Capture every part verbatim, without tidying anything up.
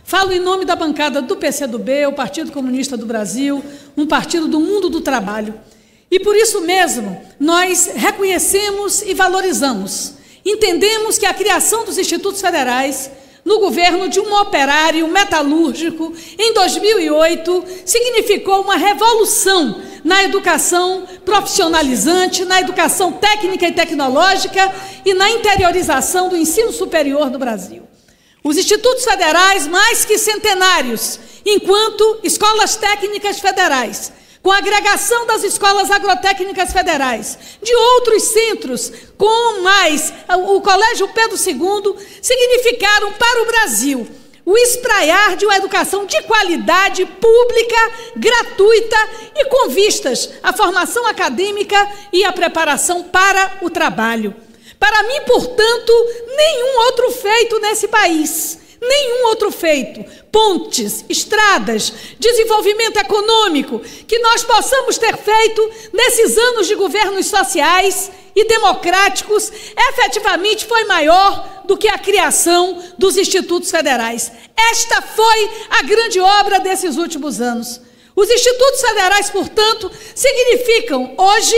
Falo em nome da bancada do P C do B, o Partido Comunista do Brasil, um partido do mundo do trabalho. E por isso mesmo, nós reconhecemos e valorizamos. Entendemos que a criação dos institutos federais no governo de um operário metalúrgico em dois mil e oito significou uma revolução na educação profissionalizante, na educação técnica e tecnológica e na interiorização do ensino superior no Brasil. Os institutos federais, mais que centenários, enquanto escolas técnicas federais, com a agregação das escolas agrotécnicas federais, de outros centros, com mais o Colégio Pedro segundo, significaram para o Brasil o espraiar de uma educação de qualidade, pública, gratuita e com vistas à formação acadêmica e à preparação para o trabalho. Para mim, portanto, nenhum outro feito nesse país, nenhum outro feito, pontes, estradas, desenvolvimento econômico, que nós possamos ter feito nesses anos de governos sociais e democráticos, efetivamente foi maior do que a criação dos institutos federais. Esta foi a grande obra desses últimos anos. Os institutos federais, portanto, significam, hoje,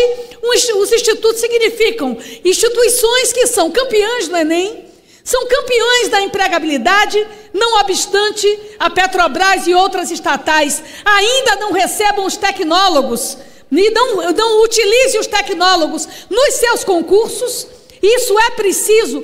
os institutos significam instituições que são campeãs do Enem, são campeões da empregabilidade, não obstante a Petrobras e outras estatais ainda não recebam os tecnólogos, e não, não utilizem os tecnólogos nos seus concursos. Isso é preciso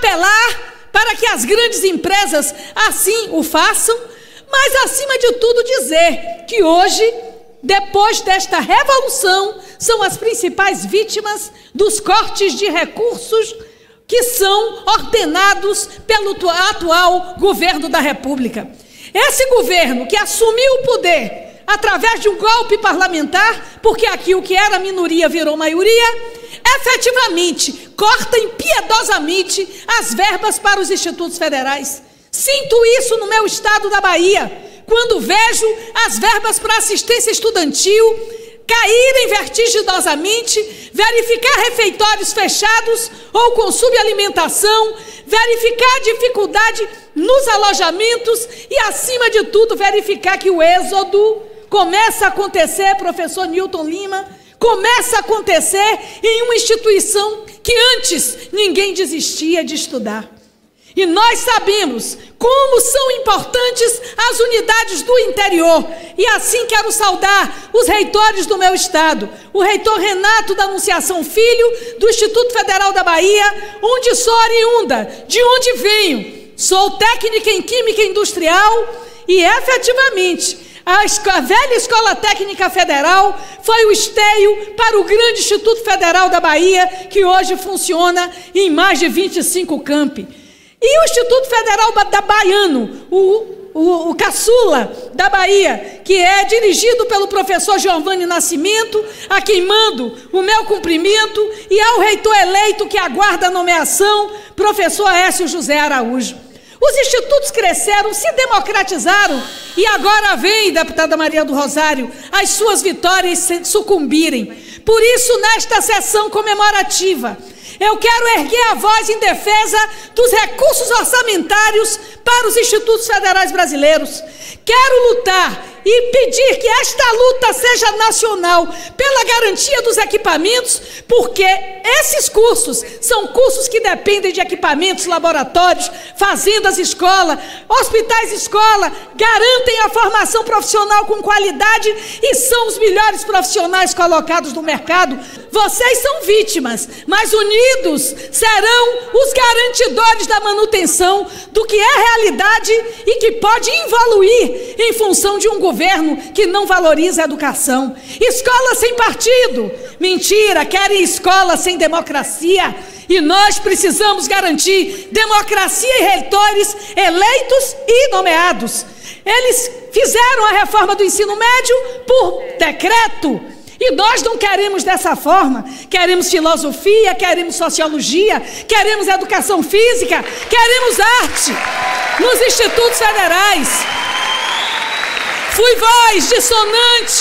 apelar para que as grandes empresas assim o façam, mas, acima de tudo, dizer que hoje, depois desta revolução, são as principais vítimas dos cortes de recursos que são ordenados pelo atual governo da República. Esse governo que assumiu o poder através de um golpe parlamentar, porque aqui o que era minoria virou maioria, efetivamente corta impiedosamente as verbas para os institutos federais. Sinto isso no meu estado da Bahia, quando vejo as verbas para assistência estudantil caírem vertiginosamente, verificar refeitórios fechados ou com subalimentação, verificar dificuldade nos alojamentos e, acima de tudo, verificar que o êxodo começa a acontecer, professor Newton Lima, começa a acontecer em uma instituição que antes ninguém desistia de estudar. E nós sabemos como são importantes as unidades do interior. E assim quero saudar os reitores do meu estado. O reitor Renato da Anunciação Filho, do Instituto Federal da Bahia, onde sou oriunda, de onde venho. Sou técnica em Química Industrial e, efetivamente, a, a velha Escola Técnica Federal foi o esteio para o grande Instituto Federal da Bahia, que hoje funciona em mais de vinte e cinco campi. E o Instituto Federal da Baiano, o, o, o caçula da Bahia, que é dirigido pelo professor Giovanni Nascimento, a quem mando o meu cumprimento, e ao reitor eleito que aguarda a nomeação, professor Aécio José Araújo. Os institutos cresceram, se democratizaram, e agora vem, deputada Maria do Rosário, as suas vitórias sucumbirem. Por isso, nesta sessão comemorativa, eu quero erguer a voz em defesa dos recursos orçamentários para os institutos federais brasileiros. Quero lutar e pedir que esta luta seja nacional pela garantia dos equipamentos, porque esses cursos são cursos que dependem de equipamentos, laboratórios, fazendas escola, hospitais escola, garantem a formação profissional com qualidade e são os melhores profissionais colocados no mercado. Vocês são vítimas, mas unidos serão os garantidores da manutenção do que é realidade e que pode evoluir em função de um governo que não valoriza a educação. Escola sem partido. Mentira, querem escola sem democracia. E nós precisamos garantir democracia e reitores eleitos e nomeados. Eles fizeram a reforma do ensino médio por decreto. E nós não queremos dessa forma. Queremos filosofia, queremos sociologia, queremos educação física, queremos arte nos institutos federais. Fui voz dissonante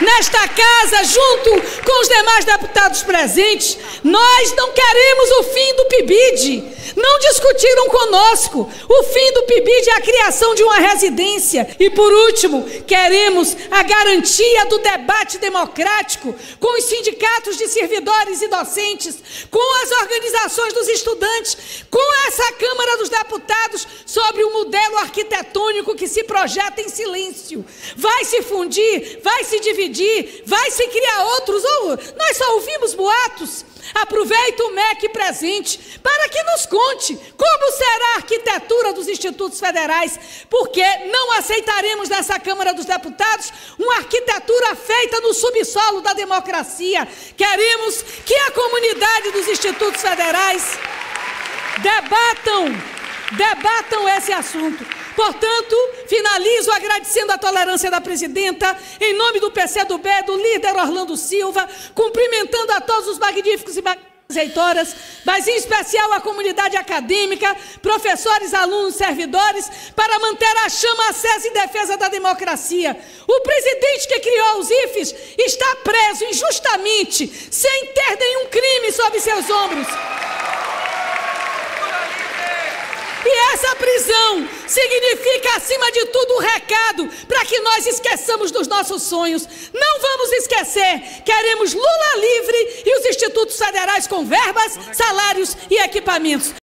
nesta casa, junto com os demais deputados presentes, nós não queremos o fim do PIBID. Não discutiram conosco. O fim do PIBID é a criação de uma residência. E por último, queremos a garantia do debate democrático com os sindicatos de servidores e docentes, com as organizações dos estudantes, com essa Câmara dos Deputados, sobre o modelo arquitetônico que se projeta em silêncio. Vai se fundir, vai se dividir, vai se criar outros. Ou nós só ouvimos boatos. Aproveita o M E C presente para que nos conte como será a arquitetura dos institutos federais, porque não aceitaremos nessa Câmara dos Deputados uma arquitetura feita no subsolo da democracia. Queremos que a comunidade dos institutos federais debatam, debatam esse assunto. Portanto, finalizo agradecendo a tolerância da presidenta, em nome do P C do B, do líder Orlando Silva, cumprimentando a todos os magníficos e magníficas reitoras, mas em especial a comunidade acadêmica, professores, alunos, servidores, para manter a chama acesa em defesa da democracia. O presidente que criou os I F Es está preso injustamente, sem ter nenhum crime sobre seus ombros. E essa prisão significa, acima de tudo, um recado para que nós esqueçamos dos nossos sonhos. Não vamos esquecer. Queremos Lula livre e os institutos federais com verbas, salários e equipamentos.